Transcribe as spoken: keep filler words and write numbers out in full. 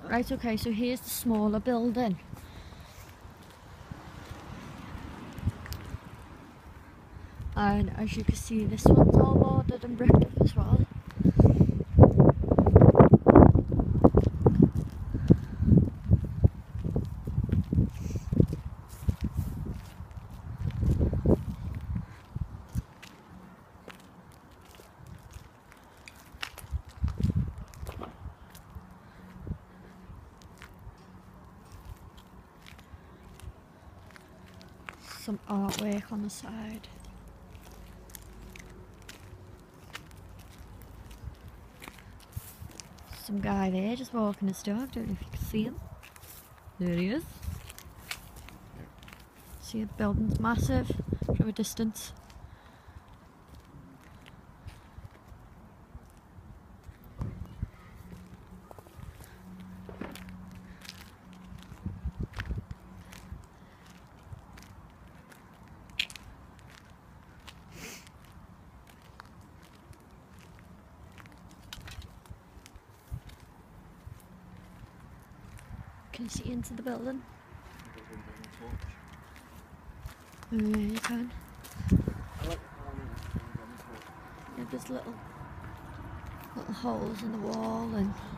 Right, okay, so here's the smaller building. And as you can see, this one's all boarded and bricked up as well. Some artwork on the side. Some guy there just walking his dog, don't know if you can see him. There he is. See, the building's massive from a distance. Can you see into the building? Oh, yeah, you can. Yeah, there's little little holes in the wall and